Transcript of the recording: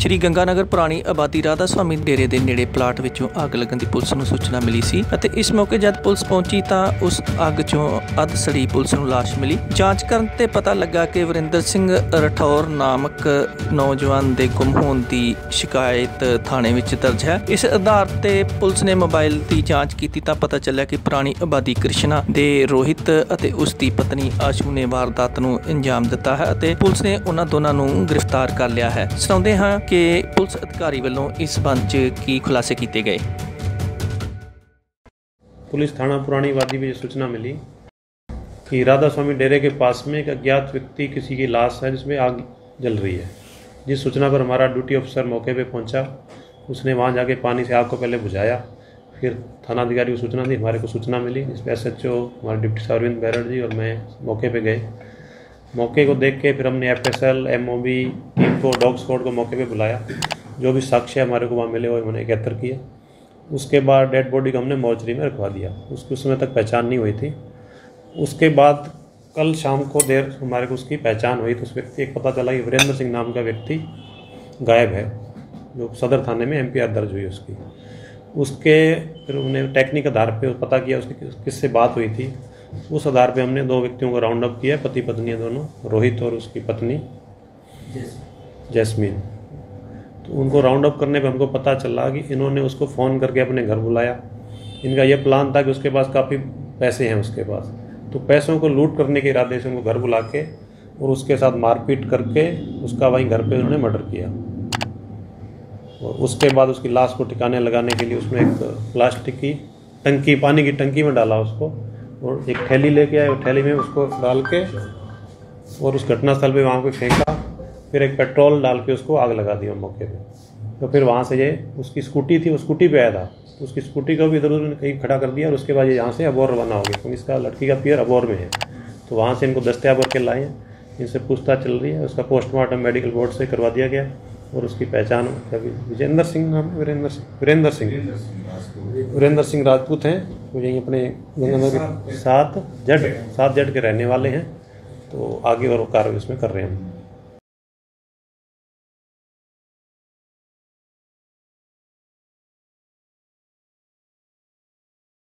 श्री गंगानगर पुरानी आबादी राधा स्वामी डेरे ਦੇ ਨੇੜੇ ਪਲਾਟ ਵਿੱਚੋਂ ਅੱਗ ਲੱਗਣ ਦੀ ਪੁਲਿਸ ਨੂੰ ਸੂਚਨਾ ਮਿਲੀ ਸੀ ਅਤੇ ਇਸ ਮੌਕੇ ਜਦ ਪੁਲਿਸ ਪਹੁੰਚੀ ਤਾਂ ਉਸ ਅੱਗ 'ਚੋਂ ਅੱਧ ਸੜੀ ਪੁਲਿਸ ਨੂੰ ਲਾਸ਼ ਮਿਲੀ। ਜਾਂਚ ਕਰਨ ਤੇ ਪਤਾ ਲੱਗਾ ਕਿ ਵਰਿੰਦਰ ਸਿੰਘ ਰਠੌਰ ਨਾਮਕ ਨੌਜਵਾਨ ਦੇ ਗੁੰਮ ਹੋਣ ਦੀ ਸ਼ਿਕਾਇਤ ਥਾਣੇ ਵਿੱਚ ਦਰਜ ਹੈ। ਇਸ ਆਧਾਰ ਤੇ ਪੁਲਿਸ ਨੇ ਮੋਬਾਈਲ ਦੀ ਜਾਂਚ ਕੀਤੀ ਤਾਂ ਪਤਾ ਚੱਲਿਆ ਕਿ ਪੁਰਾਣੀ ਆਬਾਦੀ ਕ੍ਰਿਸ਼ਨਾ ਦੇ ਰੋਹਿਤ ਅਤੇ ਉਸ ਦੀ ਪਤਨੀ ਆਸ਼ੂ ਨੇ ਵਾਰਦਾਤ ਨੂੰ ਅੰਜਾਮ ਦਿੱਤਾ ਹੈ ਅਤੇ ਪੁਲਿਸ ਨੇ ਉਹਨਾਂ ਦੋਨਾਂ ਨੂੰ गिरफ्तार कर लिया है। सुनाते हैं कि पुलिस अधिकारी वालों इस संबंध की खुलासे किए गए। पुलिस थाना पुरानी आबादी में सूचना मिली कि राधा स्वामी डेरे के पास में एक अज्ञात व्यक्ति किसी की लाश है जिसमें आग जल रही है। जिस सूचना पर हमारा ड्यूटी ऑफिसर मौके पर पहुंचा, उसने वहां जाके पानी से आग को पहले बुझाया। फिर थाना अधिकारी को सूचना दी, हमारे को सूचना मिली, जिसमें SHO हमारे डिप्टी अरविंद बैरट जी और मैं मौके पर गए। मौके को देख के फिर हमने FSL MOB टीम को डॉग स्क्वाड को मौके पे बुलाया। जो भी साक्ष्य हमारे को वहाँ मिले वो हमने एकत्र किया। उसके बाद डेड बॉडी को हमने मॉर्चरी में रखवा दिया। उसकी उस समय तक पहचान नहीं हुई थी। उसके बाद कल शाम को देर हमारे को उसकी पहचान हुई तो उस व्यक्ति एक पता चला कि वीरेंद्र सिंह नाम का व्यक्ति गायब है, जो सदर थाने में MPR दर्ज हुई उसकी। उसके फिर उन्हें टेक्निक आधार पर पता किया उसकी किससे बात हुई थी। उस आधार पे हमने 2 व्यक्तियों को राउंड अप किया, पति पत्नी है दोनों, रोहित और उसकी पत्नी जैस्मीन। तो उनको राउंड अप करने पे हमको पता चला कि इन्होंने उसको फ़ोन करके अपने घर बुलाया। इनका यह प्लान था कि उसके पास काफ़ी पैसे हैं उसके पास, तो पैसों को लूट करने के इरादे से उनको घर बुला के और उसके साथ मारपीट करके उसका वहीं घर पे उन्होंने मर्डर किया। और उसके बाद उसकी लाश को ठिकाने लगाने के लिए उसमें एक प्लास्टिक की टंकी, पानी की टंकी में डाला उसको और एक थैली लेके आए, थैली में उसको डाल के और उस घटनास्थल पे वहाँ पे फेंका। फिर एक पेट्रोल डाल के उसको आग लगा दी मौके पे। तो फिर वहाँ से ये उसकी स्कूटी थी, वो स्कूटी पे आया था, तो उसकी स्कूटी को भी इधर उधर कहीं खड़ा कर दिया और उसके बाद ये यहाँ से अबोर रवाना हो गया, क्योंकि इसका लड़की का पियर अबोर में है। तो वहाँ से इनको दस्तयाब करके लाए हैं, इनसे पूछताछ चल रही है। उसका पोस्टमार्टम मेडिकल बोर्ड से करवा दिया गया और उसकी पहचान विजेंद्र सिंह नाम है, वीरेंद्र सिंह राजपूत हैं। वो यहीं अपने गंगानगर 7 जेड के रहने वाले हैं। तो आगे और कार्रवाई उसमें कर रहे हैं हम।